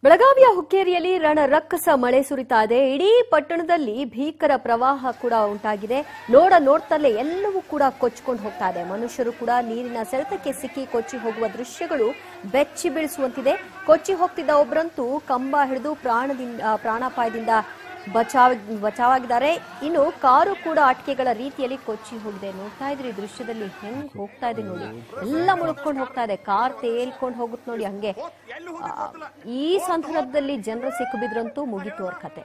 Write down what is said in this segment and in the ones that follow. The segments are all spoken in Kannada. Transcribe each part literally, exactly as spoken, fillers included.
ಬೆಳಗಾವಿಯ ಹುಕ್ಕೇರಿಯಲ್ಲಿ ರಣರಕ್ಕಸ ಮಳೆ ಸುರಿತಾ ಇದೆ. ಇಡೀ ಪಟ್ಟಣದಲ್ಲಿ ಭೀಕರ ಪ್ರವಾಹ ಕೂಡ ಉಂಟಾಗಿದೆ. ನೋಡ ನೋಡ್ತಲೇ ಎಲ್ಲವೂ ಕೂಡ ಕೊಚ್ಚಿಕೊಂಡು ಹೋಗ್ತಾ ಇದೆ. ಮನುಷ್ಯರು ಕೂಡ ನೀರಿನ ಸೆಳೆತಕ್ಕೆ ಸಿಕ್ಕಿ ಕೊಚ್ಚಿ ಹೋಗುವ ದೃಶ್ಯಗಳು ಬೆಚ್ಚಿ ಬೀಳಿಸುವಂತಿದೆ. ಕೊಚ್ಚಿ ಹೋಗ್ತಿದ್ದ ಒಬ್ಬರಂತೂ ಕಂಬ ಹಿಡಿದು ಪ್ರಾಣದಿಂದ ಪ್ರಾಣಾಪಾಯದಿಂದ ಬಚಾವ್ ಬಚಾವಾಗಿದ್ದಾರೆ. ಇನ್ನು ಕಾರು ಕೂಡ ಅಟಿಕೆಗಳ ರೀತಿಯಲ್ಲಿ ಕೊಚ್ಚಿ ಹೋಗಿದೆ. ನೋಡ್ತಾ ಇದ್ರಿ ದೃಶ್ಯದಲ್ಲಿ ಹೆಂಗ್ ಹೋಗ್ತಾ ಇದೆ ನೋಡಿ, ಎಲ್ಲ ಮುಳುಗ್ಕೊಂಡು ಹೋಗ್ತಾ ಇದೆ. ಕಾರ್ ತೇಲ್ಕೊಂಡು ಹೋಗುತ್ತೆ ನೋಡಿ. ಹಂಗೆ ಈ ಸಂದರ್ಭದಲ್ಲಿ ಜನರು ಸಿಕ್ಕು ಬಿದ್ರಂತೂ ಮುಗಿತು ಅವ್ರ ಕತೆ.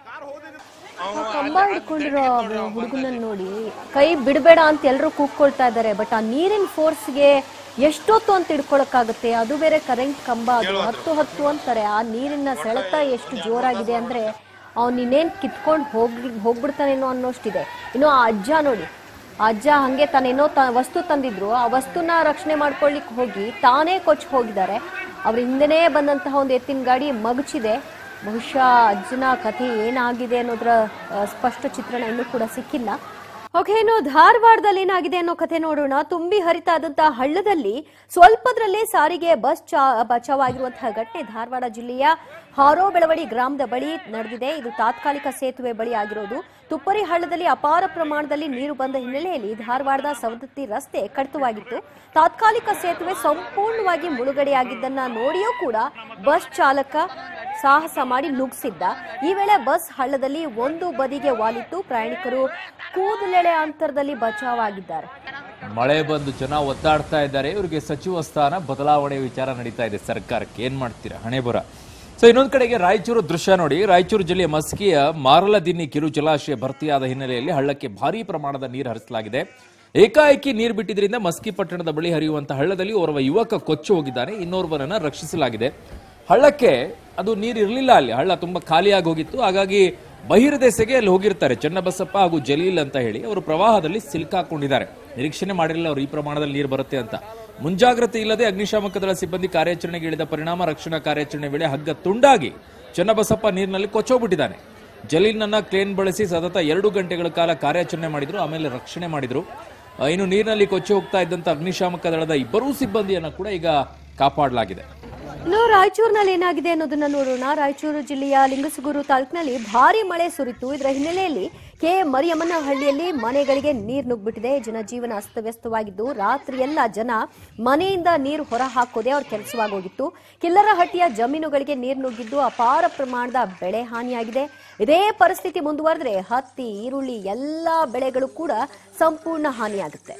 ಕಂಬ ಹಿಡ್ಕೊಂಡಿರೋ ಹುಡುಗನ ನೋಡಿ ಕೈ ಬಿಡಬೇಡ ಅಂತ ಎಲ್ಲರೂ ಕೂಗ್ಕೊಳ್ತಾ ಇದ್ದಾರೆ. ಬಟ್ ಆ ನೀರಿನ ಫೋರ್ಸ್ಗೆ ಎಷ್ಟೊತ್ತು ಅಂತ ಹಿಡ್ಕೊಳಕ್ಕಾಗುತ್ತೆ? ಅದು ಬೇರೆ ಕರೆಂಟ್ ಕಂಬ, ಅದು ಹತ್ತು ಹತ್ತು ಅಂತಾರೆ. ಆ ನೀರಿನ ಸೆಳೆತ ಎಷ್ಟು ಜೋರಾಗಿದೆ ಅಂದ್ರೆ ಅವ್ನು ಇನ್ನೇನ್ ಕಿತ್ಕೊಂಡು ಹೋಗಿ ಹೋಗ್ಬಿಡ್ತಾನೇನೋ ಅನ್ನೋಷ್ಟಿದೆ. ಇನ್ನು ಆ ಅಜ್ಜ ನೋಡಿ, ಆ ಅಜ್ಜ ಹಂಗೆ ತಾನೇನೋ ತ ವಸ್ತು ತಂದಿದ್ರು, ಆ ವಸ್ತುನ ರಕ್ಷಣೆ ಮಾಡ್ಕೊಳ್ಳಿಕ್ ಹೋಗಿ ತಾನೇ ಕೊಚ್ಚಿ ಹೋಗಿದ್ದಾರೆ. ಅವ್ರ ಹಿಂದೆನೇ ಬಂದಂತಹ ಒಂದು ಎತ್ತಿನ ಗಾಡಿ ಮಗಚಿದೆ. ಬಹುಶಃ ಅಜ್ಜನ ಕಥೆ ಏನಾಗಿದೆ ಅನ್ನೋದ್ರ ಸ್ಪಷ್ಟ ಚಿತ್ರಣ ಇನ್ನೂ ಕೂಡ ಸಿಕ್ಕಿಲ್ಲ. ಓಕೆ, ಇನ್ನು ಧಾರವಾಡದಲ್ಲಿ ಏನಾಗಿದೆ ಅನ್ನೋ ಕಥೆ ನೋಡೋಣ. ತುಂಬಿ ಹರಿತಾ ಇದ್ದಂತಹ ಹಳ್ಳದಲ್ಲಿ ಸ್ವಲ್ಪದ್ರಲ್ಲೇ ಸಾರಿಗೆ ಬಸ್ ಬಚಾವಾಗಿರುವಂತಹ ಘಟನೆ ಧಾರವಾಡ ಜಿಲ್ಲೆಯ ಹಾರೋಬೆಳವಡಿ ಗ್ರಾಮದ ಬಳಿ ನಡೆದಿದೆ. ಇದು ತಾತ್ಕಾಲಿಕ ಸೇತುವೆ ಬಳಿ ಆಗಿರೋದು. ತುಪ್ಪರಿ ಹಳ್ಳದಲ್ಲಿ ಅಪಾರ ಪ್ರಮಾಣದಲ್ಲಿ ನೀರು ಬಂದ ಹಿನ್ನೆಲೆಯಲ್ಲಿ ಧಾರವಾಡದ ಸವದತ್ತಿ ರಸ್ತೆ ಕಡಿತವಾಗಿತ್ತು. ತಾತ್ಕಾಲಿಕ ಸೇತುವೆ ಸಂಪೂರ್ಣವಾಗಿ ಮುಳುಗಡೆಯಾಗಿದ್ದನ್ನ ನೋಡಿಯೂ ಕೂಡ ಬಸ್ ಚಾಲಕ ಸಾಹಸ ಮಾಡಿ ನುಗ್ಗಿಸಿದ್ದ. ಈ ವೇಳೆ ಬಸ್ ಹಳ್ಳದಲ್ಲಿ ಒಂದು ಬದಿಗೆ ವಾಲಿತ್ತು. ಪ್ರಯಾಣಿಕರು ಕೂದಲೆಳೆ ಅಂತರದಲ್ಲಿ ಬಚಾವಾಗಿದ್ದಾರೆ. ಮಳೆ ಬಂದು ಜನ ಒದ್ದಾಡ್ತಾ ಇದ್ದಾರೆ. ಇವರಿಗೆ ಸಚಿವ ಸ್ಥಾನ ಬದಲಾವಣೆ ವಿಚಾರ ನಡೀತಾ ಇದೆ ಸರ್ಕಾರಕ್ಕೆ. ಏನ್ ಮಾಡ್ತೀರಾ, ಹಣೆ ಬರ. ಸೊ ಇನ್ನೊಂದು ಕಡೆಗೆ ರಾಯಚೂರು ದೃಶ್ಯ ನೋಡಿ. ರಾಯಚೂರು ಜಿಲ್ಲೆಯ ಮಸ್ಕಿಯ ಮಾರಲದಿನ್ನಿ ಕಿರು ಜಲಾಶಯ ಭರ್ತಿಯಾದ ಹಿನ್ನೆಲೆಯಲ್ಲಿ ಹಳ್ಳಕ್ಕೆ ಭಾರೀ ಪ್ರಮಾಣದ ನೀರು ಹರಿಸಲಾಗಿದೆ. ಏಕಾಏಕಿ ನೀರು ಬಿಟ್ಟಿದ್ರಿಂದ ಮಸ್ಕಿ ಪಟ್ಟಣದ ಬಳಿ ಹರಿಯುವಂತಹ ಹಳ್ಳದಲ್ಲಿ ಓರ್ವ ಯುವಕ ಕೊಚ್ಚಿ ಹೋಗಿದ್ದಾನೆ. ಇನ್ನೋರ್ವರನ್ನ ರಕ್ಷಿಸಲಾಗಿದೆ. ಹಳ್ಳಕ್ಕೆ ಅದು ನೀರು ಇರಲಿಲ್ಲ, ಅಲ್ಲಿ ಹಳ್ಳ ತುಂಬಾ ಖಾಲಿಯಾಗಿ ಹೋಗಿತ್ತು. ಹಾಗಾಗಿ ಬಹಿರ್ದೆಸೆಗೆ ಅಲ್ಲಿ ಹೋಗಿರ್ತಾರೆ ಚನ್ನಬಸಪ್ಪ ಹಾಗೂ ಜಲೀಲ್ ಅಂತ ಹೇಳಿ. ಅವರು ಪ್ರವಾಹದಲ್ಲಿ ಸಿಲುಕಾಕೊಂಡಿದ್ದಾರೆ. ನಿರೀಕ್ಷಣೆ ಮಾಡಿರಲಿಲ್ಲ ಅವರು ಈ ಪ್ರಮಾಣದಲ್ಲಿ ನೀರು ಬರುತ್ತೆ ಅಂತ. ಮುಂಜಾಗ್ರತೆ ಇಲ್ಲದೆ ಅಗ್ನಿಶಾಮಕ ದಳ ಸಿಬ್ಬಂದಿ ಕಾರ್ಯಾಚರಣೆಗೆ ಇಳಿದ ಪರಿಣಾಮ ರಕ್ಷಣಾ ಕಾರ್ಯಾಚರಣೆ ವೇಳೆ ಹಗ್ಗ ತುಂಡಾಗಿ ಚನ್ನಬಸಪ್ಪ ನೀರಿನಲ್ಲಿ ಕೊಚ್ಚೋಗ್ಬಿಟ್ಟಿದ್ದಾನೆ. ಜಲೀಲ್ನನ್ನ ಕ್ಲೇನ್ ಬಳಸಿ ಸತತ ಎರಡು ಗಂಟೆಗಳ ಕಾಲ ಕಾರ್ಯಾಚರಣೆ ಮಾಡಿದ್ರು, ಆಮೇಲೆ ರಕ್ಷಣೆ ಮಾಡಿದ್ರು. ಇನ್ನು ನೀರಿನಲ್ಲಿ ಕೊಚ್ಚಿ ಹೋಗ್ತಾ ಇದ್ದಂತ ಅಗ್ನಿಶಾಮಕ ದಳದ ಇಬ್ಬರೂ ಸಿಬ್ಬಂದಿಯನ್ನ ಕೂಡ ಈಗ ಕಾಪಾಡಲಾಗಿದೆ. ಇನ್ನು ರಾಯಚೂರಿನಲ್ಲಿ ಏನಾಗಿದೆ ಅನ್ನೋದನ್ನ ನೋಡೋಣ. ರಾಯಚೂರು ಜಿಲ್ಲೆಯ ಲಿಂಗಸಗೂರು ತಾಲೂಕಿನಲ್ಲಿ ಭಾರಿ ಮಳೆ ಸುರಿತು. ಇದರ ಹಿನ್ನೆಲೆಯಲ್ಲಿ ಕೆ ಮರಿಯಮ್ಮನಹಳ್ಳಿಯಲ್ಲಿ ಮನೆಗಳಿಗೆ ನೀರು ನುಗ್ಗಿಬಿಟ್ಟಿದೆ. ಜನಜೀವನ ಅಸ್ತವ್ಯಸ್ತವಾಗಿದ್ದು ರಾತ್ರಿಯೆಲ್ಲ ಜನ ಮನೆಯಿಂದ ನೀರು ಹೊರ ಹಾಕೋದೇ ಅವ್ರ ಕೆಲಸವಾಗೋಗಿತ್ತು. ಕಿಲ್ಲರಹಟ್ಟಿಯ ಜಮೀನುಗಳಿಗೆ ನೀರು ನುಗ್ಗಿದ್ದು ಅಪಾರ ಪ್ರಮಾಣದ ಬೆಳೆ ಹಾನಿಯಾಗಿದೆ. ಇದೇ ಪರಿಸ್ಥಿತಿ ಮುಂದುವರೆದ್ರೆ ಹತ್ತಿ, ಈರುಳ್ಳಿ ಎಲ್ಲಾ ಬೆಳೆಗಳು ಕೂಡ ಸಂಪೂರ್ಣ ಹಾನಿಯಾಗುತ್ತೆ.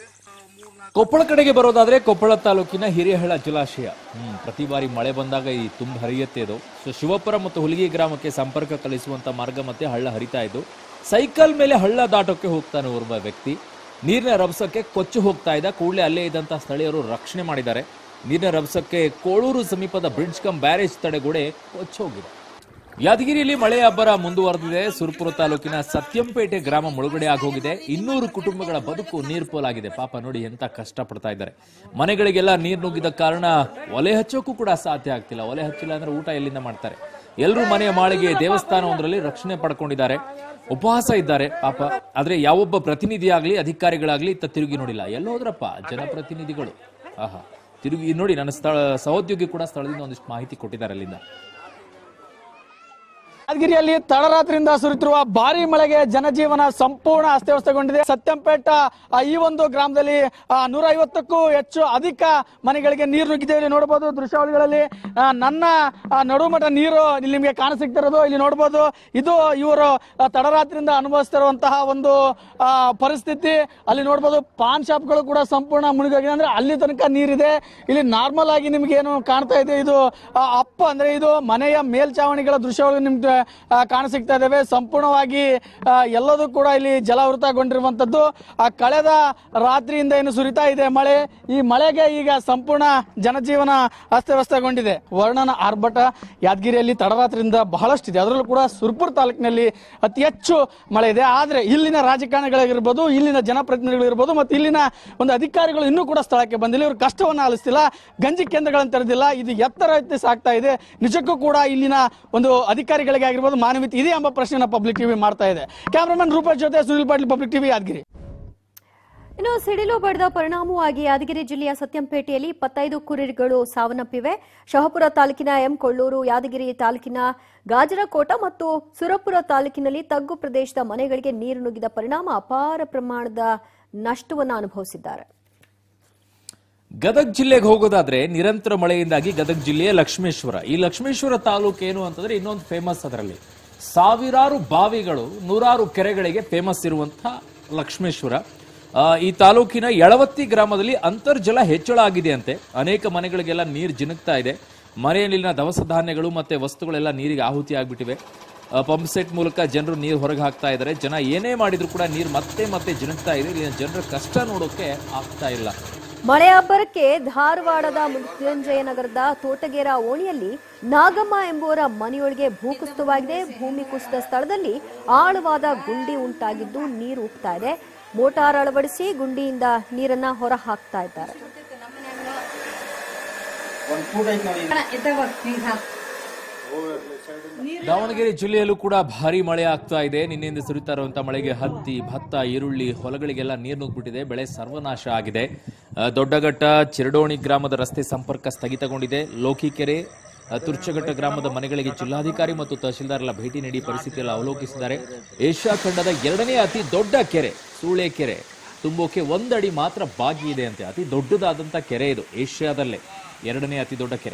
ಕೊಪ್ಪಳ ಕಡೆಗೆ ಬರೋದಾದ್ರೆ ಕೊಪ್ಪಳ ತಾಲೂಕಿನ ಹಿರೇಹಳ್ಳ ಜಲಾಶಯ ಹ್ಮ್ ಪ್ರತಿ ಬಾರಿ ಮಳೆ ಬಂದಾಗ ಈ ತುಂಬ ಹರಿಯುತ್ತೆ ಇದು. ಸೊ ಶಿವಪುರ ಮತ್ತು ಹುಲಿಗಿ ಗ್ರಾಮಕ್ಕೆ ಸಂಪರ್ಕ ಕಲಿಸುವಂತ ಮಾರ್ಗ ಮತ್ತೆ ಹಳ್ಳ ಹರಿತಾ ಇದ್ದು ಸೈಕಲ್ ಮೇಲೆ ಹಳ್ಳ ದಾಟೋಕೆ ಹೋಗ್ತಾನೆ ಓರ್ವ ವ್ಯಕ್ತಿ. ನೀರಿನ ರಭಸಕ್ಕೆ ಕೊಚ್ಚು ಹೋಗ್ತಾ ಇದ್ದ. ಕೂಡಲೇ ಅಲ್ಲೇ ಇದ್ದಂತಹ ಸ್ಥಳೀಯರು ರಕ್ಷಣೆ ಮಾಡಿದ್ದಾರೆ. ನೀರಿನ ರಭಸಕ್ಕೆ ಕೋಳೂರು ಸಮೀಪದ ಬ್ರಿಡ್ಜ್ ಕಮ್ ಬ್ಯಾರೇಜ್ ತಡೆಗೋಡೆ ಕೊಚ್ಚಿ ಹೋಗಿದೆ. ಯಾದಗಿರಿಯಲ್ಲಿ ಮಳೆ ಅಬ್ಬರ ಮುಂದುವರೆದಿದೆ. ಸುರಪುರ ತಾಲೂಕಿನ ಸತ್ಯಂಪೇಟೆ ಗ್ರಾಮ ಮುಳುಗಡೆ ಆಗೋಗಿದೆ. ಇನ್ನೂರು ಕುಟುಂಬಗಳ ಬದುಕು ನೀರ್ಪೋಲಾಗಿದೆ. ಪಾಪ ನೋಡಿ ಎಂತ ಕಷ್ಟ ಪಡ್ತಾ ಇದ್ದಾರೆ. ಮನೆಗಳಿಗೆಲ್ಲ ನೀರು ನುಗ್ಗಿದ ಕಾರಣ ಒಲೆ ಹಚ್ಚೋಕ್ಕೂ ಕೂಡ ಸಾಧ್ಯ ಆಗ್ತಿಲ್ಲ. ಒಲೆ ಹಚ್ಚಿಲ್ಲ ಅಂದ್ರೆ ಊಟ ಎಲ್ಲಿಂದ ಮಾಡ್ತಾರೆ? ಎಲ್ಲರೂ ಮನೆಯ ಮಾಳಿಗೆ ದೇವಸ್ಥಾನವೊಂದರಲ್ಲಿ ರಕ್ಷಣೆ ಪಡ್ಕೊಂಡಿದ್ದಾರೆ, ಉಪವಾಸ ಇದ್ದಾರೆ ಪಾಪ. ಆದ್ರೆ ಯಾವೊಬ್ಬ ಪ್ರತಿನಿಧಿ ಆಗ್ಲಿ ಅಧಿಕಾರಿಗಳಾಗ್ಲಿ ಇತ್ತ ತಿರುಗಿ ನೋಡಿಲ್ಲ. ಎಲ್ಲೋದ್ರಪ್ಪ ಜನಪ್ರತಿನಿಧಿಗಳು? ಆಹಾ, ತಿರುಗಿ ನೋಡಿ. ನನ್ನ ಸ್ಥಳ ಸಹೋದ್ಯೋಗಿ ಕೂಡ ಸ್ಥಳದಿಂದ ಒಂದಿಷ್ಟು ಮಾಹಿತಿ ಕೊಟ್ಟಿದ್ದಾರೆ ಅಲ್ಲಿಂದ. ಯಾದಗಿರಿಯಲ್ಲಿ ತಡರಾತ್ರಿಯಿಂದ ಸುರಿತಿರುವ ಭಾರಿ ಮಳೆಗೆ ಜನಜೀವನ ಸಂಪೂರ್ಣ ಅಸ್ತವ್ಯಸ್ತಗೊಂಡಿದೆ. ಸತ್ಯಂಪೇಟ ಈ ಒಂದು ಗ್ರಾಮದಲ್ಲಿ ನೂರ ಐವತ್ತಕ್ಕೂ ಹೆಚ್ಚು ಅಧಿಕ ಮನೆಗಳಿಗೆ ನೀರು ನುಗ್ಗಿದೆ. ಇಲ್ಲಿ ನೋಡಬಹುದು ದೃಶ್ಯಾವಳಿಗಳಲ್ಲಿ ನನ್ನ ನಡುಮಠ ನೀರು ಇಲ್ಲಿ ನಿಮಗೆ ಕಾಣಸಿಗ್ತಿರೋದು ಇಲ್ಲಿ ನೋಡಬಹುದು. ಇದು ಇವರು ತಡರಾತ್ರಿಯಿಂದ ಅನುಭವಿಸ್ತಿರುವಂತಹ ಒಂದು ಪರಿಸ್ಥಿತಿ. ಅಲ್ಲಿ ನೋಡಬಹುದು ಪಾನ್ ಶಾಪ್ಗಳು ಕೂಡ ಸಂಪೂರ್ಣ ಮುಳುಗೋಗಿದೆ. ಅಂದ್ರೆ ಅಲ್ಲಿ ತನಕ ನೀರಿದೆ. ಇಲ್ಲಿ ನಾರ್ಮಲ್ ಆಗಿ ನಿಮ್ಗೆ ಏನು ಕಾಣ್ತಾ ಇದೆ, ಇದು ಅಪ್ಪ ಅಂದ್ರೆ ಇದು ಮನೆಯ ಮೇಲ್ಚಾವಣಿಗಳ ದೃಶ್ಯಗಳು ನಿಮ್ಗೆ ಕಾಣಸಿಗ್ತಾ ಇದಾವೆ. ಸಂಪೂರ್ಣವಾಗಿ ಎಲ್ಲದೂ ಕೂಡ ಇಲ್ಲಿ ಜಲಾವೃತಗೊಂಡಿರುವಂತದ್ದು. ಆ ಕಳೆದ ರಾತ್ರಿಯಿಂದ ಏನು ಸುರಿತಾ ಇದೆ ಮಳೆ, ಈ ಮಳೆಗೆ ಈಗ ಸಂಪೂರ್ಣ ಜನಜೀವನ ಅಸ್ತವ್ಯಸ್ತಗೊಂಡಿದೆ. ವರ್ಣನ ಆರ್ಭಟ ಯಾದಗಿರಿಯಲ್ಲಿ ತಡರಾತ್ರಿಯಿಂದ ಬಹಳಷ್ಟಿದೆ. ಅದರಲ್ಲೂ ಕೂಡ ಸುರಪುರ ತಾಲೂಕಿನಲ್ಲಿ ಅತಿ ಹೆಚ್ಚು ಮಳೆ ಇದೆ. ಆದ್ರೆ ಇಲ್ಲಿನ ರಾಜಕಾರಣಿಗಳಿರ್ಬೋದು, ಇಲ್ಲಿನ ಜನಪ್ರತಿನಿಧಿಗಳಿರ್ಬೋದು ಮತ್ತು ಇಲ್ಲಿನ ಒಂದು ಅಧಿಕಾರಿಗಳು ಇನ್ನೂ ಕೂಡ ಸ್ಥಳಕ್ಕೆ ಬಂದಿಲ್ಲ. ಇವರು ಕಷ್ಟವನ್ನು ಆಲಿಸ್ತಿಲ್ಲ, ಗಂಜಿ ಕೇಂದ್ರಗಳನ್ನು ತೆರೆದಿಲ್ಲ. ಇದು ಎತ್ತರ ಎತ್ತಿ ಸಾಗ್ತಾ ಇದೆ. ನಿಜಕ್ಕೂ ಕೂಡ ಇಲ್ಲಿನ ಒಂದು ಅಧಿಕಾರಿಗಳಿಗೆ ಆಗಿರ್ಬೋದು ಮಾನವೀಯತೆ ಇದೆ ಎಂಬ ಪ್ರಶ್ನೆನ ಪಬ್ಲಿಕ್ ಟಿವಿ ಮಾಡ್ತಾ ಇದೆ. ಕ್ಯಾಮರಾಮನ್ ರೂಪೇಶ್ ಜೊತೆ ಸುನಿಲ್ ಪಾಟೀಲ್, ಪಬ್ಲಿಕ್ ಟಿವಿ, ಯಾದಗಿರಿ. ಇನ್ನು ಸಿಡಿಲು ಬಡಿದ ಪರಿಣಾಮವಾಗಿ ಯಾದಗಿರಿ ಜಿಲ್ಲೆಯ ಸತ್ಯಂಪೇಟೆಯಲ್ಲಿ ಇಪ್ಪತ್ತೈದು ಕುರಿಗಳು ಸಾವನ್ನಪ್ಪಿವೆ. ಶಹಪುರ ತಾಲೂಕಿನ ಎಂ ಕೊಳ್ಳೂರು, ಯಾದಗಿರಿ ತಾಲೂಕಿನ ಗಾಜರಕೋಟ ಮತ್ತು ಸುರಪುರ ತಾಲೂಕಿನಲ್ಲಿ ತಗ್ಗು ಪ್ರದೇಶದ ಮನೆಗಳಿಗೆ ನೀರು ನುಗ್ಗಿದ ಪರಿಣಾಮ ಅಪಾರ ಪ್ರಮಾಣದ ನಷ್ಟವನ್ನು ಅನುಭವಿಸಿದ್ದಾರೆ. ಗದಗ ಜಿಲ್ಲೆಗೆ ಹೋಗೋದಾದ್ರೆ ನಿರಂತರ ಮಳೆಯಿಂದಾಗಿ ಗದಗ ಜಿಲ್ಲೆಯ ಲಕ್ಷ್ಮೇಶ್ವರ, ಈ ಲಕ್ಷ್ಮೇಶ್ವರ ತಾಲೂಕು ಏನು ಅಂತಂದ್ರೆ ಇನ್ನೊಂದು ಫೇಮಸ್, ಅದರಲ್ಲಿ ಸಾವಿರಾರು ಬಾವಿಗಳು ನೂರಾರು ಕೆರೆಗಳಿಗೆ ಫೇಮಸ್ ಇರುವಂತಹ ಲಕ್ಷ್ಮೇಶ್ವರ. ಈ ತಾಲೂಕಿನ ಯಳವತ್ತಿ ಗ್ರಾಮದಲ್ಲಿ ಅಂತರ್ಜಲ ಹೆಚ್ಚಳ ಆಗಿದೆ ಅಂತೆ. ಅನೇಕ ಮನೆಗಳಿಗೆಲ್ಲ ನೀರು ಜಿನುಗ್ತಾ ಇದೆ. ಮನೆಯಲ್ಲಿನ ದವಸ ಧಾನ್ಯಗಳು ಮತ್ತೆ ವಸ್ತುಗಳೆಲ್ಲ ನೀರಿಗೆ ಆಹುತಿ ಆಗ್ಬಿಟ್ಟಿವೆ. ಪಂಪ್ ಸೆಟ್ ಮೂಲಕ ಜನರು ನೀರು ಹೊರಗೆ ಹಾಕ್ತಾ ಇದ್ದಾರೆ. ಜನ ಏನೇ ಮಾಡಿದ್ರು ಕೂಡ ನೀರು ಮತ್ತೆ ಮತ್ತೆ ಜಿನುಗ್ತಾ ಇದೆ. ಇಲ್ಲಿನ ಜನರ ಕಷ್ಟ ನೋಡೋಕೆ ಆಗ್ತಾ ಇಲ್ಲ. ಮಳೆ ಅಬ್ಬರಕ್ಕೆ ಧಾರವಾಡದ ಮೃತ್ಯುಂಜಯ ನಗರದ ತೋಟಗೇರ ಓಣಿಯಲ್ಲಿ ನಾಗಮ್ಮ ಎಂಬುವರ ಮನೆಯೊಳಗೆ ಭೂಕುಸಿತವಾಗಿದೆ. ಭೂಮಿ ಕುಸಿದ ಸ್ಥಳದಲ್ಲಿ ಆಳವಾದ ಗುಂಡಿ ಉಂಟಾಗಿದ್ದು ನೀರು ಉಕ್ತಾ ಇದೆ. ಮೋಟಾರ್ ಅಳವಡಿಸಿ ಗುಂಡಿಯಿಂದ ನೀರನ್ನ ಹೊರ ಹಾಕ್ತಾ ಇದ್ದಾರೆ. ದಾವಣಗೆರೆ ಜಿಲ್ಲೆಯಲ್ಲೂ ಕೂಡ ಭಾರಿ ಮಳೆ ಆಗ್ತಾ ಇದೆ. ನಿನ್ನೆಯಿಂದ ಸುರಿತಾ ಇರುವಂತಹ ಮಳೆಗೆ ಹತ್ತಿ, ಭತ್ತ, ಈರುಳ್ಳಿ ಹೊಲಗಳಿಗೆಲ್ಲ ನೀರು ನುಗ್ಗಿಬಿಟ್ಟಿದೆ. ಬೆಳೆ ಸರ್ವನಾಶ ಆಗಿದೆ. ದೊಡ್ಡಘಟ್ಟ ಚಿರಡೋಣಿ ಗ್ರಾಮದ ರಸ್ತೆ ಸಂಪರ್ಕ ಸ್ಥಗಿತಗೊಂಡಿದೆ. ಲೋಕಿಕೆರೆ, ತುರ್ಚಘಟ್ಟ ಗ್ರಾಮದ ಮನೆಗಳಿಗೆ ಜಿಲ್ಲಾಧಿಕಾರಿ ಮತ್ತು ತಹಶೀಲ್ದಾರ್ ಎಲ್ಲ ಭೇಟಿ ನೀಡಿ ಪರಿಸ್ಥಿತಿಯೆಲ್ಲ ಅವಲೋಕಿಸಿದ್ದಾರೆ. ಏಷ್ಯಾ ಖಂಡದ ಎರಡನೇ ಅತಿ ದೊಡ್ಡ ಕೆರೆ ಸೂಳೆ ಕೆರೆ ತುಂಬೋಕೆ ಒಂದಡಿ ಮಾತ್ರ ಬಾಕಿ ಇದೆ ಅಂತೆ. ಅತಿ ದೊಡ್ಡದಾದಂತ ಕೆರೆ ಇದು, ಏಷ್ಯಾದಲ್ಲೇ ಎರಡನೇ ಅತಿ ದೊಡ್ಡ ಕೆರೆ.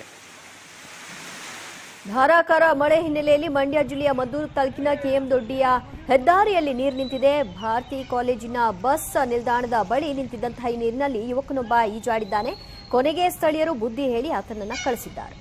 ಧಾರಾಕಾರ ಮಳೆ ಹಿನ್ನೆಲೆಯಲ್ಲಿ ಮಂಡ್ಯ ಜಿಲ್ಲೆಯ ಮದ್ದೂರು ತಾಲೂಕಿನ ಕೆಎಂ ದೊಡ್ಡಿಯ ಹೆದ್ದಾರಿಯಲ್ಲಿ ನೀರು ನಿಂತಿದೆ. ಭಾರತಿ ಕಾಲೇಜಿನ ಬಸ್ ನಿಲ್ದಾಣದ ಬಳಿ ನಿಂತಿದ್ದಂತಹ ಈ ನೀರಿನಲ್ಲಿ ಯುವಕನೊಬ್ಬ ಈಜಾಡಿದ್ದಾನೆ. ಕೊನೆಗೆ ಸ್ಥಳೀಯರು ಬುದ್ಧಿ ಹೇಳಿ ಆತನನ್ನ ಕಳಿಸಿದ್ದಾರೆ.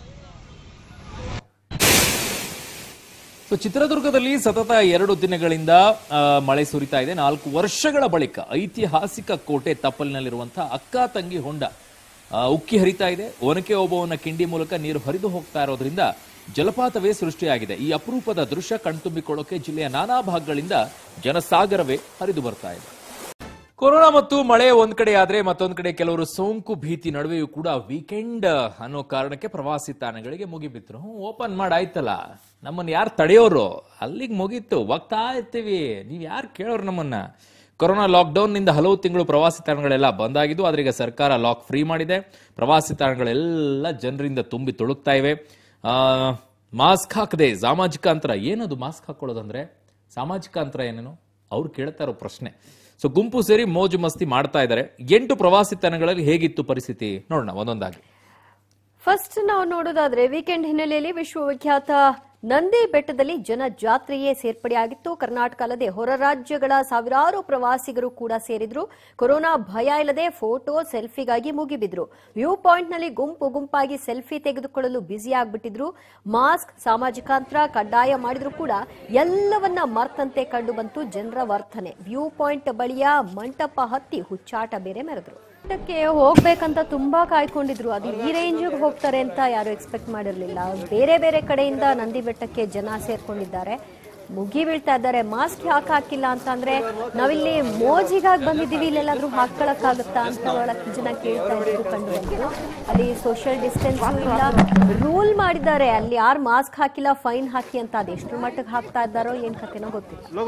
ಸೊ ಚಿತ್ರದುರ್ಗದಲ್ಲಿ ಸತತ ಎರಡು ದಿನಗಳಿಂದ ಮಳೆ ಸುರಿತಾ ಇದೆ. ನಾಲ್ಕು ವರ್ಷಗಳ ಬಳಿಕ ಐತಿಹಾಸಿಕ ಕೋಟೆ ತಪ್ಪಲಿನಲ್ಲಿರುವಂತಹ ಅಕ್ಕ ತಂಗಿ ಹೊಂಡ ಉಕ್ಕಿ ಹರಿತಾ ಇದೆ. ಒನಕೆ ಓಬವ್ವನ ಕಿಂಡಿ ಮೂಲಕ ನೀರು ಹರಿದು ಹೋಗ್ತಾ ಇರೋದ್ರಿಂದ ಜಲಪಾತವೇ ಸೃಷ್ಟಿಯಾಗಿದೆ. ಈ ಅಪರೂಪದ ದೃಶ್ಯ ಕಣ್ತುಂಬಿಕೊಳ್ಳೋಕೆ ಜಿಲ್ಲೆಯ ನಾನಾ ಭಾಗಗಳಿಂದ ಜನಸಾಗರವೇ ಹರಿದು ಬರ್ತಾ ಇದೆ. ಕೊರೋನಾ ಮತ್ತು ಮಳೆ ಒಂದ್ ಕಡೆ ಆದ್ರೆ ಮತ್ತೊಂದ್ ಕಡೆ ಕೆಲವರು ಸೋಂಕು ಭೀತಿ ನಡುವೆಯೂ ಕೂಡ ವೀಕೆಂಡ್ ಅನ್ನೋ ಕಾರಣಕ್ಕೆ ಪ್ರವಾಸಿ ತಾಣಗಳಿಗೆ ಮುಗಿಬಿದ್ರು. ಹ್ಮ್ ಓಪನ್ ಮಾಡಾಯ್ತಲ್ಲ, ನಮ್ಮನ್ನ ಯಾರು ತಡೆಯೋರು? ಅಲ್ಲಿಗೆ ಮುಗೀತು, ಹೋಗ್ತಾ ಇರ್ತೀವಿ, ನೀವ್ ಯಾರು ಕೇಳೋರು ನಮ್ಮನ್ನ? ಕೊರೋನಾ ಲಾಕ್ಡೌನ್ ನಿಂದ ಹಲವು ತಿಂಗಳು ಪ್ರವಾಸಿ ತಾಣಗಳೆಲ್ಲ ಬಂದಾಗಿದ್ದು, ಆದ್ರೆ ಈಗ ಸರ್ಕಾರ ಲಾಕ್ ಫ್ರೀ ಮಾಡಿದೆ. ಪ್ರವಾಸಿ ತಾಣಗಳೆಲ್ಲ ಜನರಿಂದ ತುಂಬಿ ತುಳುಕ್ತಾ ಇವೆ. ಆ ಮಾಸ್ಕ್ ಹಾಕದೆ ಸಾಮಾಜಿಕ ಅಂತರ, ಏನದು ಮಾಸ್ಕ್ ಹಾಕೊಳ್ಳೋದಂದ್ರೆ? ಸಾಮಾಜಿಕ ಅಂತರ ಏನೇನು ಅವ್ರು ಕೇಳ್ತಾ ಇರೋ ಪ್ರಶ್ನೆ. ಸೊ ಗುಂಪು ಸೇರಿ ಮೋಜು ಮಸ್ತಿ ಮಾಡ್ತಾ ಇದ್ದಾರೆ. ಎಂಟು ಪ್ರವಾಸಿ ತಾಣಗಳಲ್ಲಿ ಹೇಗಿತ್ತು ಪರಿಸ್ಥಿತಿ ನೋಡೋಣ ಒಂದೊಂದಾಗಿ. ಫಸ್ಟ್ ನಾವು ನೋಡೋದಾದ್ರೆ ವೀಕೆಂಡ್ ಹಿನ್ನೆಲೆಯಲ್ಲಿ ವಿಶ್ವವಿಖ್ಯಾತ ನಂದಿ ಬೆಟ್ಟದಲ್ಲಿ ಜನ ಜಾತ್ರೆಯೇ ಸೇರ್ಪಡೆಯಾಗಿತ್ತು. ಕರ್ನಾಟಕ ಅಲ್ಲದೆ ಹೊರ ರಾಜ್ಯಗಳ ಸಾವಿರಾರು ಪ್ರವಾಸಿಗರು ಕೂಡ ಸೇರಿದ್ರು. ಕೊರೋನಾ ಭಯ ಇಲ್ಲದೆ ಫೋಟೋ ಸೆಲ್ಫಿಗಾಗಿ ಮುಗಿಬಿದ್ರು. ವ್ಯೂ ಪಾಯಿಂಟ್ ನಲ್ಲಿ ಗುಂಪು ಗುಂಪಾಗಿ ಸೆಲ್ಫಿ ತೆಗೆದುಕೊಳ್ಳಲು ಬ್ಯುಸಿ ಆಗ್ಬಿಟ್ಟಿದ್ರು. ಮಾಸ್ಕ್, ಸಾಮಾಜಿಕ ಅಂತರ ಕಡ್ಡಾಯ ಮಾಡಿದ್ರು ಕೂಡ ಎಲ್ಲವನ್ನ ಮರ್ತಂತೆ ಕಂಡು ಬಂತು ಜನರ ವರ್ತನೆ. ವ್ಯೂ ಪಾಯಿಂಟ್ ಬಳಿಯ ಮಂಟಪ ಹತ್ತಿ ಹುಚ್ಚಾಟ ಬೇರೆ ಮೆರೆದ್ರು. ಬೆಟ್ಟಕ್ಕೆ ಹೋಗ್ಬೇಕಂತ ತುಂಬಾ ಕಾಯ್ಕೊಂಡಿದ್ರು. ಅದು ಈ ರೇಂಜ್ ಹೋಗ್ತಾರೆ ಅಂತ ಯಾರು ಎಕ್ಸ್ಪೆಕ್ಟ್ ಮಾಡಿರ್ಲಿಲ್ಲ. ಬೇರೆ ಬೇರೆ ಕಡೆಯಿಂದ ನಂದಿ ಬೆಟ್ಟಕ್ಕೆ ಜನ ಸೇರ್ಕೊಂಡಿದ್ದಾರೆ, ಮುಗಿ ಬೀಳ್ತಾ ಇದ್ದಾರೆ. ಮಾಸ್ಕ್ ಯಾಕೆ ಹಾಕಿಲ್ಲ ಅಂತ ಅಂದ್ರೆ ನಾವಿಲ್ಲಿ ಮೋಜಿಗಾಗಿ ಬಂದಿದ್ದೀವಿ, ಇಲ್ಲೆಲ್ಲಾದ್ರೂ ಹಾಕೊಳಕ್ಕಾಗುತ್ತಾ ಅಂತ ಒಳಕ್ಕೆ ಜನ ಕೇಳ್ತಾ ಇದ್ರು ಕಂಡು ಬಂದ್ರು. ಅಲ್ಲಿ ಸೋಷಿಯಲ್ ಡಿಸ್ಟೆನ್ಸ್ ಇಲ್ಲ, ರೂಲ್ ಮಾಡಿದ್ದಾರೆ. ಅಲ್ಲಿ ಯಾರು ಮಾಸ್ಕ್ ಹಾಕಿಲ್ಲ ಫೈನ್ ಹಾಕಿ ಅಂತ. ಅದೆಷ್ಟು ಮಟ್ಟಿಗೆ ಹಾಕ್ತಾ ಇದ್ದಾರೋ ಏನ್ ಕಥೆನೋ ಗೊತ್ತಿಲ್ಲ.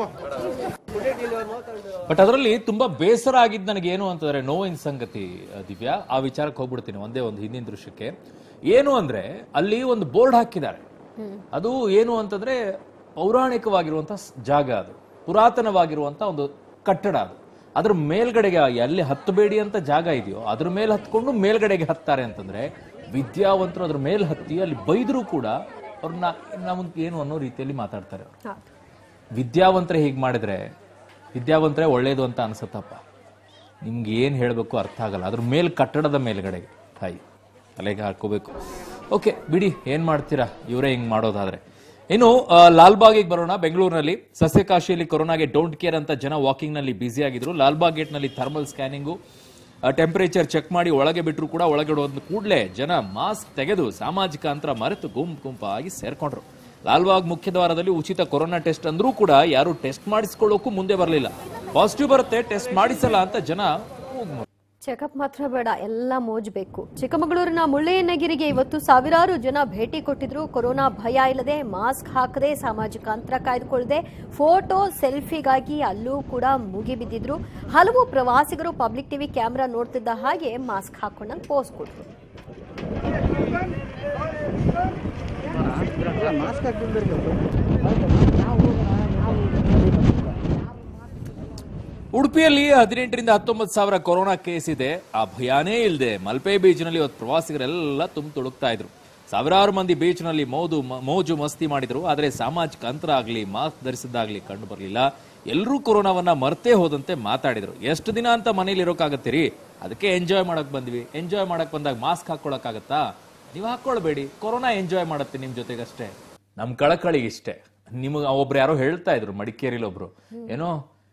ಬಟ್ ಅದರಲ್ಲಿ ತುಂಬಾ ಬೇಸರ ಆಗಿದ್ದು ನನಗೆ ಏನು ಅಂತಂದ್ರೆ ನೋವಿನ ಸಂಗತಿ ದಿವ್ಯಾ, ಆ ವಿಚಾರಕ್ಕೆ ಹೋಗ್ಬಿಡ್ತೀನಿ ಒಂದೇ ಒಂದು ಹಿಂದಿನ ದೃಶ್ಯಕ್ಕೆ. ಏನು ಅಂದ್ರೆ ಅಲ್ಲಿ ಒಂದು ಬೋರ್ಡ್ ಹಾಕಿದ್ದಾರೆ. ಅದು ಏನು ಅಂತಂದ್ರೆ ಪೌರಾಣಿಕವಾಗಿರುವಂತಹ ಜಾಗ, ಅದು ಪುರಾತನವಾಗಿರುವಂತಹ ಒಂದು ಕಟ್ಟಡ. ಅದು ಅದ್ರ ಮೇಲ್ಗಡೆಗೆ ಎಲ್ಲಿ ಹತ್ತಬೇಡಿ ಅಂತ ಜಾಗ ಇದೆಯೋ ಅದ್ರ ಮೇಲೆ ಹತ್ಕೊಂಡು ಮೇಲ್ಗಡೆಗೆ ಹತ್ತಾರೆ ಅಂತಂದ್ರೆ ವಿದ್ಯಾವಂತರು ಅದ್ರ ಮೇಲೆ ಹತ್ತಿ ಅಲ್ಲಿ ಬೈದ್ರು ಕೂಡ ಅವ್ರನ್ನ ನಮ್ಗೆ ಏನು ಅನ್ನೋ ರೀತಿಯಲ್ಲಿ ಮಾತಾಡ್ತಾರೆ. ವಿದ್ಯಾವಂತರೇ ಹೀಗೆ ಮಾಡಿದ್ರೆ ವಿದ್ಯಾವಂತರೇ ಒಳ್ಳೇದು ಅಂತ ಅನ್ಸತ್ತಪ್ಪ. ನಿಮ್ಗೆ ಏನ್ ಹೇಳ್ಬೇಕು ಅರ್ಥ ಆಗಲ್ಲ. ಅದ್ರ ಮೇಲ್ ಕಟ್ಟಡದ ಮೇಲ್ಗಡೆಗೆ ಹಾಯ್ ತಲೆಗೆ ಹಾಕೋಬೇಕು. ಓಕೆ ಬಿಡಿ, ಏನ್ ಮಾಡ್ತೀರಾ ಇವರೇ ಹಿಂಗ್ ಮಾಡೋದಾದ್ರೆ. ಇನ್ನು ಲಾಲ್ಬಾಗಿಗೆ ಬರೋಣ. ಬೆಂಗಳೂರಿನಲ್ಲಿ ಸಸ್ಯಕಾಶಿಯಲ್ಲಿ ಕೊರೋನಾಗೆ ಡೋಂಟ್ ಕೇರ್ ಅಂತ ಜನ ವಾಕಿಂಗ್ ನಲ್ಲಿ ಬ್ಯುಸಿ ಆಗಿದ್ರು. ಲಾಲ್ಬಾಗ್ ಗೇಟ್ ನಲ್ಲಿ ಥರ್ಮಲ್ ಸ್ಕ್ಯಾನಿಂಗು, ಟೆಂಪರೇಚರ್ ಚೆಕ್ ಮಾಡಿ ಒಳಗೆ ಬಿಟ್ಟರು ಕೂಡ ಒಳಗಡೆ ಹೋದ ಕೂಡಲೇ ಜನ ಮಾಸ್ಕ್ ತೆಗೆದು ಸಾಮಾಜಿಕ ಅಂತರ ಮರೆತು ಗುಂಪು ಗುಂಪಾಗಿ ಸೇರ್ಕೊಂಡ್ರು. ಲಾಲ್ಬಾಗ್ ಮುಖ್ಯ ದ್ವಾರದಲ್ಲಿ ಉಚಿತ ಕೊರೋನಾ ಟೆಸ್ಟ್ ಅಂದ್ರೂ ಕೂಡ ಯಾರು ಟೆಸ್ಟ್ ಮಾಡಿಸ್ಕೊಳ್ಳೋಕು ಮುಂದೆ ಬರಲಿಲ್ಲ. ಪಾಸಿಟಿವ್ ಬರುತ್ತೆ ಟೆಸ್ಟ್ ಮಾಡಿಸಲ್ಲ ಅಂತ ಜನ ಚೆಕಪ್ ಮಾತ್ರ ಬೇಡ, ಎಲ್ಲ ಮೋಜಬೇಕು. ಚಿಕ್ಕಮಗಳೂರಿನ ಮುಳ್ಳಯ್ಯನಗಿರಿಗೆ ಇವತ್ತು ಸಾವಿರಾರು ಜನ ಭೇಟಿ ಕೊಟ್ಟಿದ್ರು. ಕೊರೋನಾ ಭಯ ಇಲ್ಲದೆ, ಮಾಸ್ಕ್ ಹಾಕದೆ, ಸಾಮಾಜಿಕ ಅಂತರ ಕಾಯ್ದುಕೊಳ್ಳದೆ ಫೋಟೋ ಸೆಲ್ಫಿಗಾಗಿ ಅಲ್ಲೂ ಕೂಡ ಮುಗಿಬಿದ್ದಿದ್ರು. ಹಲವು ಪ್ರವಾಸಿಗರು ಪಬ್ಲಿಕ್ ಟಿವಿ ಕ್ಯಾಮೆರಾ ನೋಡ್ತಿದ್ದ ಹಾಗೆ ಮಾಸ್ಕ್ ಹಾಕೊಂಡಂಗೆ ಪೋಸ್ ಕೊಟ್ರು. ಉಡುಪಿಯಲ್ಲಿ ಹದಿನೆಂಟರಿಂದ ಹತ್ತೊಂಬತ್ತು ಸಾವಿರ ಕೊರೋನಾ ಕೇಸ್ ಇದೆ. ಆ ಭಯಾನೇ ಇಲ್ಲದೆ ಮಲ್ಪೆ ಬೀಚ್ನಲ್ಲಿ ಇವತ್ತು ಪ್ರವಾಸಿಗರೆಲ್ಲ ತುಂಬ ತುಳುಕ್ತಾ ಇದ್ರು. ಸಾವಿರಾರು ಮಂದಿ ಬೀಚ್ನಲ್ಲಿ ಮೋದು ಮೋಜು ಮಸ್ತಿ ಮಾಡಿದ್ರು. ಆದರೆ ಸಾಮಾಜಿಕ ಅಂತರ ಆಗಲಿ, ಮಾಸ್ಕ್ ಧರಿಸಿದ್ದಾಗ್ಲಿ ಕಂಡು ಬರಲಿಲ್ಲ. ಎಲ್ಲರೂ ಕೊರೋನಾವನ್ನ ಮರ್ತೇ ಹೋದಂತೆ ಮಾತಾಡಿದ್ರು. ಎಷ್ಟು ದಿನ ಅಂತ ಮನೇಲಿ ಇರೋಕ್ಕಾಗತ್ತೀರಿ? ಅದಕ್ಕೆ ಎಂಜಾಯ್ ಮಾಡಕ್ ಬಂದ್ವಿ. ಎಂಜಾಯ್ ಮಾಡಕ್ ಬಂದಾಗ ಮಾಸ್ಕ್ ಹಾಕೊಳಕ್ಕಾಗತ್ತಾ? ನೀವು ಹಾಕೊಳ್ಬೇಡಿ, ಕೊರೋನಾ ಎಂಜಾಯ್ ಮಾಡುತ್ತೆ ನಿಮ್ ಜೊತೆಗಷ್ಟೇ. ನಮ್ ಕಳಕಳಿ ಇಷ್ಟೇ. ನಿಮ್ಗೆ ಒಬ್ರು ಯಾರೋ ಹೇಳ್ತಾ ಇದ್ರು ಮಡಿಕೇರಿಲಿ ಒಬ್ರು, ಏನೋ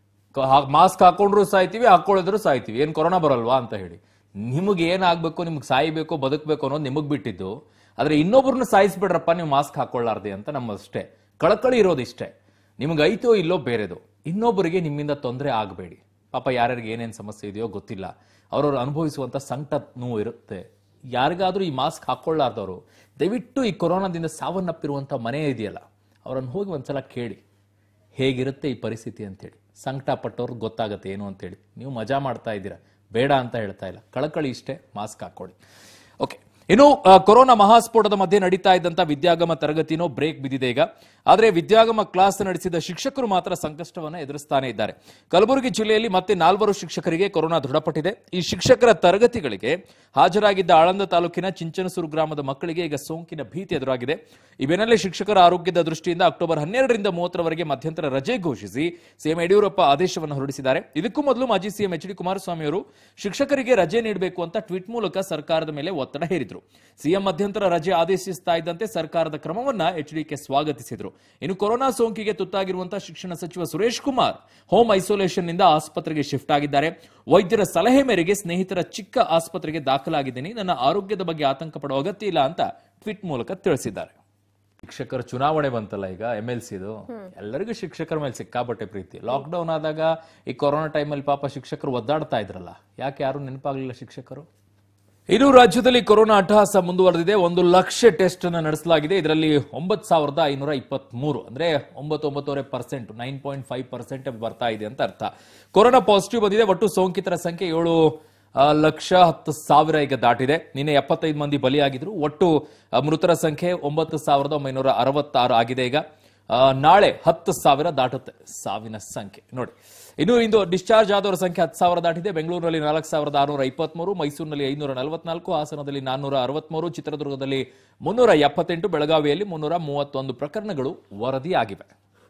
ಮಾಸ್ಕ್ ಹಾಕೊಂಡ್ರು ಸಾಯ್ತೀವಿ, ಹಾಕೊಳ್ಳಿದ್ರು ಸಾಯ್ತೀವಿ, ಏನ್ ಕೊರೋನಾ ಬರಲ್ವಾ ಅಂತ ಹೇಳಿ. ನಿಮಗೆ ಏನಾಗ್ಬೇಕು, ನಿಮ್ಗೆ ಸಾಯ್ಬೇಕು ಬದುಕಬೇಕು ಅನ್ನೋದು ನಿಮಗ್ ಬಿಟ್ಟಿದ್ದು. ಆದ್ರೆ ಇನ್ನೊಬ್ರನ್ನ ಸಾಯಿಸ್ಬಿಡ್ರಪ್ಪ ನೀವು ಮಾಸ್ಕ್ ಹಾಕೊಳ್ಳಾರ್ದೆ ಅಂತ ನಮ್ಮಷ್ಟೇ ಕಳಕಳಿ ಇರೋದಿಷ್ಟೇ. ನಿಮ್ಗೆ ಐತೋ ಇಲ್ಲೋ ಬೇರೆದು. ಇನ್ನೊಬ್ಬರಿಗೆ ನಿಮ್ಮಿಂದ ತೊಂದರೆ ಆಗಬೇಡಿ. ಪಾಪ ಯಾರ್ಯಾರಿಗೆ ಏನೇನ್ ಸಮಸ್ಯೆ ಇದೆಯೋ ಗೊತ್ತಿಲ್ಲ, ಅವ್ರವ್ರು ಅನುಭವಿಸುವಂತ ಸಂಕಟ ನೋವು ಇರುತ್ತೆ. ಯಾರಿಗಾದ್ರೂ ಈ ಮಾಸ್ಕ್ ಹಾಕೊಳ್ಳಾರ್ದವರು ದಯವಿಟ್ಟು ಈ ಕೊರೋನಾದಿಂದ ಸಾವನ್ನಪ್ಪಿರುವಂತ ಮನೆ ಇದೆಯಲ್ಲ, ಅವ್ರನ್ನ ಹೋಗಿ ಒಂದ್ಸಲ ಕೇಳಿ ಹೇಗಿರುತ್ತೆ ಈ ಪರಿಸ್ಥಿತಿ ಅಂತೇಳಿ. ಸಂಕಟ ಪಟ್ಟವ್ರಿಗೆ ಗೊತ್ತಾಗತ್ತೆ ಏನು ಅಂತೇಳಿ. ನೀವು ಮಜಾ ಮಾಡ್ತಾ ಇದ್ದೀರಾ, ಬೇಡ ಅಂತ ಹೇಳ್ತಾ ಇಲ್ಲ. ಕಳಕಳಿ ಇಷ್ಟೇ, ಮಾಸ್ಕ್ ಹಾಕೊಳ್ಳಿ. ಓಕೆ, ಇನ್ನು ಕೊರೋನಾ ಮಹಾಸ್ಫೋಟದ ಮಧ್ಯೆ ನಡೀತಾ ಇದ್ದಂತ ವಿದ್ಯಾಗಮ ತರಗತಿನೋ ಬ್ರೇಕ್ ಬಿದ್ದಿದೆ ಈಗ. ಆದರೆ ವಿದ್ಯಾಗಮ ಕ್ಲಾಸ್ ನಡೆಸಿದ ಶಿಕ್ಷಕರು ಮಾತ್ರ ಸಂಕಷ್ಟವನ್ನ ಎದುರಿಸ್ತಾನೆ ಇದ್ದಾರೆ. ಕಲಬುರಗಿ ಜಿಲ್ಲೆಯಲ್ಲಿ ಮತ್ತೆ ನಾಲ್ವರು ಶಿಕ್ಷಕರಿಗೆ ಕೊರೋನಾ ದೃಢಪಟ್ಟಿದೆ. ಈ ಶಿಕ್ಷಕರ ತರಗತಿಗಳಿಗೆ ಹಾಜರಾಗಿದ್ದ ಆಳಂದ ತಾಲೂಕಿನ ಚಿಂಚನಸೂರು ಗ್ರಾಮದ ಮಕ್ಕಳಿಗೆ ಈಗ ಸೋಂಕಿನ ಭೀತಿ ಎದುರಾಗಿದೆ. ಈ ಬೆನ್ನಲ್ಲೇ ಶಿಕ್ಷಕರ ಆರೋಗ್ಯದ ದೃಷ್ಟಿಯಿಂದ ಅಕ್ಟೋಬರ್ ಹನ್ನೆರಡರಿಂದ ಮೂವತ್ತರವರೆಗೆ ಮಧ್ಯಂತರ ರಜೆ ಘೋಷಿಸಿ ಸಿಎಂ ಯಡಿಯೂರಪ್ಪ ಆದೇಶವನ್ನು ಹೊರಡಿಸಿದ್ದಾರೆ. ಇದಕ್ಕೂ ಮೊದಲು ಮಾಜಿ ಸಿಎಂ ಎಚ್ ಡಿ ಕುಮಾರಸ್ವಾಮಿ ಅವರು ಶಿಕ್ಷಕರಿಗೆ ರಜೆ ನೀಡಬೇಕು ಅಂತ ಟ್ವೀಟ್ ಮೂಲಕ ಸರ್ಕಾರದ ಮೇಲೆ ಒತ್ತಡ ಹೇರಿದ್ರು. ಸಿಎಂ ಮಧ್ಯಂತರ ರಜೆ ಆದೇಶಿಸ್ತಾ ಇದ್ದಂತೆ ಸರ್ಕಾರದ ಕ್ರಮವನ್ನ ಎಚ್ಡಿಕೆ ಸ್ವಾಗತಿಸಿದ್ರು. ಇನ್ನು ಕೊರೋನಾ ಸೋಂಕಿಗೆ ತುತ್ತಾಗಿರುವಂತಹ ಶಿಕ್ಷಣ ಸಚಿವ ಸುರೇಶ್ ಕುಮಾರ್ ಹೋಮ್ ಐಸೋಲೇಷನ್ ನಿಂದ ಆಸ್ಪತ್ರೆಗೆ ಶಿಫ್ಟ್ ಆಗಿದ್ದಾರೆ. ವೈದ್ಯರ ಸಲಹೆ ಮೇರೆಗೆ ಸ್ನೇಹಿತರ ಚಿಕ್ಕ ಆಸ್ಪತ್ರೆಗೆ ದಾಖಲಾಗಿದ್ದೀನಿ, ನನ್ನ ಆರೋಗ್ಯದ ಬಗ್ಗೆ ಆತಂಕ ಪಡುವ ಅಗತ್ಯ ಇಲ್ಲ ಅಂತ ಟ್ವೀಟ್ ಮೂಲಕ ತಿಳಿಸಿದ್ದಾರೆ. ಶಿಕ್ಷಕರ ಚುನಾವಣೆ ಬಂತಲ್ಲ ಈಗ, ಎಂ ಎಲ್ ಸಿದು, ಎಲ್ಲರಿಗೂ ಶಿಕ್ಷಕರ ಮೇಲೆ ಸಿಕ್ಕಾಪಟ್ಟೆ ಪ್ರೀತಿ. ಲಾಕ್ ಡೌನ್ ಆದಾಗ ಈ ಕೊರೋನಾ ಟೈಮಲ್ಲಿ ಪಾಪ ಶಿಕ್ಷಕರು ಒದ್ದಾಡ್ತಾ ಇದ್ರಲ್ಲ, ಯಾಕೆ ಯಾರು ನೆನಪಾಗಲಿಲ್ಲ ಶಿಕ್ಷಕರು? ಇನ್ನು ರಾಜ್ಯದಲ್ಲಿ ಕೊರೋನಾ ಅಟ್ಟಹಾಸ ಮುಂದುವರೆದಿದೆ. ಒಂದು ಲಕ್ಷ ಟೆಸ್ಟ್ ಅನ್ನು ನಡೆಸಲಾಗಿದೆ. ಇದರಲ್ಲಿ ಒಂಬತ್ತು ಸಾವಿರದ ಐನೂರ ಇಪ್ಪತ್ತ್ ಮೂರು ಅಂದ್ರೆ ಒಂಬತ್ತು ಒಂಬತ್ತುವರೆ percent nine point five percent ಬರ್ತಾ ಇದೆ ಅಂತ ಅರ್ಥ. ಕೊರೋನಾ ಪಾಸಿಟಿವ್ ಬಂದಿದೆ. ಒಟ್ಟು ಸೋಂಕಿತರ ಸಂಖ್ಯೆ ಏಳು ಲಕ್ಷ ಹತ್ತು ಸಾವಿರ ಈಗ ದಾಟಿದೆ. ನಿನ್ನೆ ಎಪ್ಪತ್ತೈದು ಮಂದಿ ಬಲಿಯಾಗಿದ್ರು. ಒಟ್ಟು ಮೃತರ ಸಂಖ್ಯೆ ಒಂಬತ್ತು ಸಾವಿರದ ಒಂಬೈನೂರ ಅರವತ್ತಾರು ಆಗಿದೆ. ಈಗ ನಾಳೆ ಹತ್ತು ಸಾವಿರ ದಾಟುತ್ತೆ ಸಾವಿನ ಸಂಖ್ಯೆ. ನೋಡಿ, ಇನ್ನು ಇಂದು ಡಿಸ್ಚಾರ್ಜ್ ಆದವರ ಸಂಖ್ಯೆ ಹತ್ತು ಸಾವಿರ ದಾಟಿದೆ. ಬೆಂಗಳೂರಿನಲ್ಲಿ ನಾಲ್ಕು ಸಾವಿರದ ಆರುನೂರ ಇಪ್ಪತ್ಮೂರು, ಮೈಸೂರಿನಲ್ಲಿ ಐನೂರ ನಲವತ್ನಾಲ್ಕು, ಹಾಸನದಲ್ಲಿ ನಾನ್ನೂರ ಅರವತ್ಮೂರು, ಚಿತ್ರದುರ್ಗದಲ್ಲಿ ಮುನ್ನೂರ ಎಪ್ಪತ್ತೆಂಟು, ಬೆಳಗಾವಿಯಲ್ಲಿ ಮುನ್ನೂರ ಮೂವತ್ತೊಂದು ಪ್ರಕರಣಗಳು ವರದಿಯಾಗಿವೆ.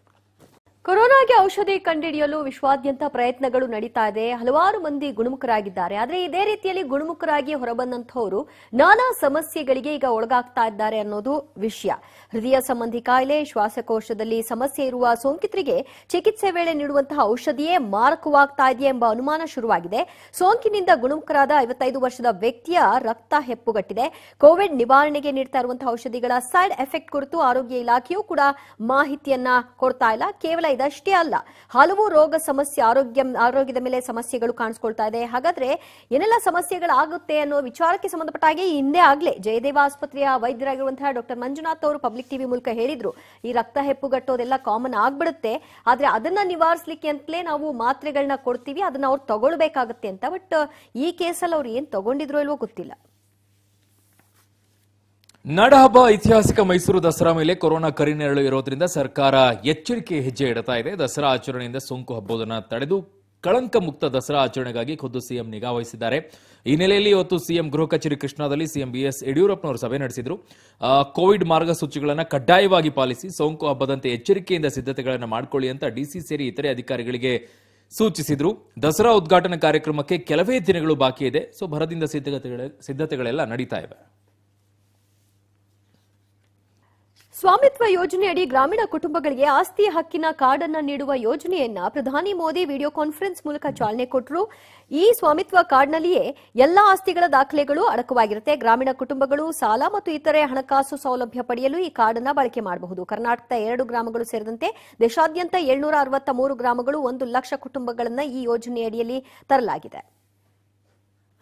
ಕೊರೋನಾಗೆ ಔಷಧಿ ಕಂಡುಹಿಡಿಯಲು ವಿಶ್ವಾದ್ಯಂತ ಪ್ರಯತ್ನಗಳು ನಡೀತಾ ಇದೆ. ಹಲವಾರು ಮಂದಿ ಗುಣಮುಖರಾಗಿದ್ದಾರೆ. ಆದರೆ ಇದೇ ರೀತಿಯಲ್ಲಿ ಗುಣಮುಖರಾಗಿ ಹೊರಬಂದಂತಹವರು ನಾನಾ ಸಮಸ್ಯೆಗಳಿಗೆ ಈಗ ಒಳಗಾಗ್ತಾ ಇದ್ದಾರೆ ಅನ್ನೋದು ವಿಷಯ. ಹೃದಯ ಸಂಬಂಧಿ ಕಾಯಿಲೆ, ಶ್ವಾಸಕೋಶದಲ್ಲಿ ಸಮಸ್ಯೆ ಇರುವ ಸೋಂಕಿತರಿಗೆ ಚಿಕಿತ್ಸೆ ವೇಳೆ ನೀಡುವಂತಹ ಔಷಧಿಯೇ ಮಾರಕವಾಗ್ತಾ ಇದೆಯೇ ಎಂಬ ಅನುಮಾನ ಶುರುವಾಗಿದೆ. ಸೋಂಕಿನಿಂದ ಗುಣಮುಖರಾದ ಐವತ್ತೈದು ವರ್ಷದ ವ್ಯಕ್ತಿಯ ರಕ್ತ ಹೆಪ್ಪುಗಟ್ಟಿದೆ. ಕೋವಿಡ್ ನಿವಾರಣೆಗೆ ನೀಡ್ತಾ ಇರುವಂತಹ ಔಷಧಿಗಳ ಸೈಡ್ ಎಫೆಕ್ಟ್ ಕುರಿತು ಆರೋಗ್ಯ ಇಲಾಖೆಯೂ ಕೂಡ ಮಾಹಿತಿಯನ್ನ ಕೊಡ್ತಾ ಇಲ್ಲ. ಕೇವಲ ಇದಷ್ಟೇ ಅಲ್ಲ, ಹಲವು ರೋಗ ಸಮಸ್ಯೆ, ಆರೋಗ್ಯ ಆರೋಗ್ಯದ ಮೇಲೆ ಸಮಸ್ಯೆಗಳು ಕಾಣಿಸ್ಕೊಳ್ತಾ ಇದೆ. ಹಾಗಾದ್ರೆ ಏನೆಲ್ಲ ಸಮಸ್ಯೆಗಳಾಗುತ್ತೆ ಅನ್ನೋ ವಿಚಾರಕ್ಕೆ ಸಂಬಂಧಪಟ್ಟ ಹಾಗೆ ಹಿಂದೆ ಆಗ್ಲೇ ಜಯದೇವ ಆಸ್ಪತ್ರೆಯ ವೈದ್ಯರಾಗಿರುವಂತಹ ಡಾಕ್ಟರ್ ಮಂಜುನಾಥ್ ಅವರು ಪಬ್ಲಿಕ್ ಟಿವಿ ಮೂಲಕ ಹೇಳಿದ್ರು, ಈ ರಕ್ತ ಹೆಪ್ಪುಗಟ್ಟೋದೆಲ್ಲ ಕಾಮನ್ ಆಗ್ಬಿಡುತ್ತೆ, ಆದ್ರೆ ಅದನ್ನ ನಿವಾರಿಸಲಿಕ್ಕೆ ಅಂತಲೇ ನಾವು ಮಾತ್ರೆಗಳನ್ನ ಕೊಡ್ತೀವಿ, ಅದನ್ನ ಅವ್ರು ತಗೊಳ್ಬೇಕಾಗತ್ತೆ ಅಂತ. ಬಟ್ ಈ ಕೇಸಲ್ಲಿ ಅವ್ರು ಏನ್ ತಗೊಂಡಿದ್ರು ಇಲ್ವೋ ಗೊತ್ತಿಲ್ಲ. ನಾಡಹಬ್ಬ ಐತಿಹಾಸಿಕ ಮೈಸೂರು ದಸರಾ ಮೇಲೆ ಕೊರೋನಾ ಕರಿನೆರಳು ಇರೋದ್ರಿಂದ ಸರ್ಕಾರ ಎಚ್ಚರಿಕೆ ಹೆಜ್ಜೆ ಇಡ್ತಾ ಇದೆ. ದಸರಾ ಆಚರಣೆಯಿಂದ ಸೋಂಕು ಹಬ್ಬವನ್ನು ತಡೆದು ಕಳಂಕ ಮುಕ್ತ ದಸರಾ ಆಚರಣೆಗಾಗಿ ಖುದ್ದು ಸಿಎಂ ನಿಗಾ ವಹಿಸಿದ್ದಾರೆ. ಈ ನೆಲೆಯಲ್ಲಿ ಇವತ್ತು ಸಿಎಂ ಗೃಹ ಕಚೇರಿ ಕೃಷ್ಣಾದಲ್ಲಿ ಸಿಎಂ ಬಿಎಸ್ ಯಡಿಯೂರಪ್ಪನವರು ಸಭೆ ನಡೆಸಿದ್ರು. ಕೋವಿಡ್ ಮಾರ್ಗಸೂಚಿಗಳನ್ನು ಕಡ್ಡಾಯವಾಗಿ ಪಾಲಿಸಿ ಸೋಂಕು ಹಬ್ಬದಂತೆ ಎಚ್ಚರಿಕೆಯಿಂದ ಸಿದ್ಧತೆಗಳನ್ನು ಮಾಡಿಕೊಳ್ಳಿ ಅಂತ ಡಿಸಿ ಸೇರಿ ಇತರೆ ಅಧಿಕಾರಿಗಳಿಗೆ ಸೂಚಿಸಿದ್ರು. ದಸರಾ ಉದ್ಘಾಟನಾ ಕಾರ್ಯಕ್ರಮಕ್ಕೆ ಕೆಲವೇ ದಿನಗಳು ಬಾಕಿ ಇದೆ. ಸೊ ಭರದಿಂದ ಸಿದ್ಧತೆಗಳ ಸಿದ್ಧತೆಗಳೆಲ್ಲ ನಡೀತಾ ಇವೆ. ಸ್ವಾಮಿತ್ವ ಯೋಜನೆಯಡಿ ಗ್ರಾಮೀಣ ಕುಟುಂಬಗಳಿಗೆ ಆಸ್ತಿ ಹಕ್ಕಿನ ಕಾರ್ಡ್ ಅನ್ನು ನೀಡುವ ಯೋಜನೆಯನ್ನ ಪ್ರಧಾನಿ ಮೋದಿ ವಿಡಿಯೋ ಕಾನ್ಫರೆನ್ಸ್ ಮೂಲಕ ಚಾಲನೆ ಕೊಟ್ಟರು. ಈ ಸ್ವಾಮಿತ್ವ ಕಾರ್ಡ್ನಲ್ಲಿಯೇ ಎಲ್ಲಾ ಆಸ್ತಿಗಳ ದಾಖಲೆಗಳು ಅಡಕವಾಗಿರುತ್ತೆ. ಗ್ರಾಮೀಣ ಕುಟುಂಬಗಳು ಸಾಲ ಮತ್ತು ಇತರೆ ಹಣಕಾಸು ಸೌಲಭ್ಯ ಪಡೆಯಲು ಈ ಕಾರ್ಡ್ ಅನ್ನು ಬಳಕೆ ಮಾಡಬಹುದು. ಕರ್ನಾಟಕದ ಎರಡು ಗ್ರಾಮಗಳು ಸೇರಿದಂತೆ ದೇಶಾದ್ಯಂತ ಏಳ್ನೂರ ಅರವತ್ತ ಮೂರು ಗ್ರಾಮಗಳು ಒಂದು ಲಕ್ಷ ಕುಟುಂಬಗಳನ್ನು ಈ ಯೋಜನೆಯಡಿಯಲ್ಲಿ ತರಲಾಗಿದೆ.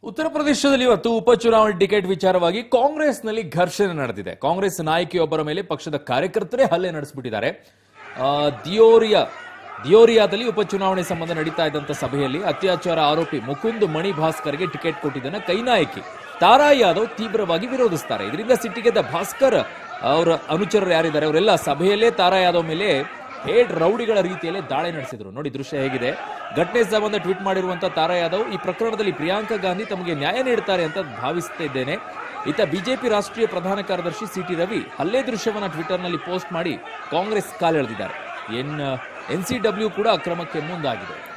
ಉತ್ತರ ಪ್ರದೇಶದಲ್ಲಿ ಇವತ್ತು ಉಪಚುನಾವಣೆ ಟಿಕೆಟ್ ವಿಚಾರವಾಗಿ ಕಾಂಗ್ರೆಸ್ನಲ್ಲಿ ಘರ್ಷಣೆ ನಡೆದಿದೆ. ಕಾಂಗ್ರೆಸ್ ನಾಯಕಿಯೊಬ್ಬರ ಮೇಲೆ ಪಕ್ಷದ ಕಾರ್ಯಕರ್ತರೇ ಹಲ್ಲೆ ನಡೆಸಿಬಿಟ್ಟಿದ್ದಾರೆ. ದಿಯೋರಿಯಾ ದಿಯೋರಿಯಾದಲ್ಲಿ ಉಪಚುನಾವಣೆ ಸಂಬಂಧ ನಡೀತಾ ಇದ್ದಂತ ಸಭೆಯಲ್ಲಿ ಅತ್ಯಾಚಾರ ಆರೋಪಿ ಮುಕುಂದ್ ಮಣಿ ಭಾಸ್ಕರ್ಗೆ ಟಿಕೆಟ್ ಕೊಟ್ಟಿದ್ದನ್ನ ಕೈ ನಾಯಕಿ ತಾರಾ ಯಾದವ್ ತೀವ್ರವಾಗಿ ವಿರೋಧಿಸುತ್ತಾರೆ. ಇದರಿಂದ ಸಿಟ್ಟಿಗೆದ್ದ ಭಾಸ್ಕರ್ ಅವರ ಅನುಚರರು ಯಾರಿದ್ದಾರೆ ಅವರೆಲ್ಲ ಸಭೆಯಲ್ಲೇ ತಾರಾ ಯಾದವ್ ಮೇಲೆ ಹೇಡ್ ರೌಡಿಗಳ ರೀತಿಯಲ್ಲೇ ದಾಳಿ ನಡೆಸಿದ್ರು. ನೋಡಿ ದೃಶ್ಯ ಹೇಗಿದೆ. ಘಟನೆ ಸಂಬಂಧ ಟ್ವೀಟ್ ಮಾಡಿರುವಂತಹ ತಾರಾ ಯಾದವ್, ಈ ಪ್ರಕರಣದಲ್ಲಿ ಪ್ರಿಯಾಂಕಾ ಗಾಂಧಿ ತಮಗೆ ನ್ಯಾಯ ನೀಡುತ್ತಾರೆ ಅಂತ ಭಾವಿಸ್ತಾ ಇದ್ದೇನೆ. ಇತ್ತ ಬಿಜೆಪಿ ರಾಷ್ಟ್ರೀಯ ಪ್ರಧಾನ ಕಾರ್ಯದರ್ಶಿ ಸಿಟಿ ರವಿ ಹಲ್ಲೆ ದೃಶ್ಯವನ್ನ ಟ್ವಿಟರ್ ನಲ್ಲಿ ಪೋಸ್ಟ್ ಮಾಡಿ ಕಾಂಗ್ರೆಸ್ ಕಾಲೆಳೆದಿದ್ದಾರೆ. ಎನ್ ಎನ್ಸಿಡಬ್ಲ್ಯೂ ಕೂಡ ಅಕ್ರಮಕ್ಕೆ ಮುಂದಾಗಿದೆ.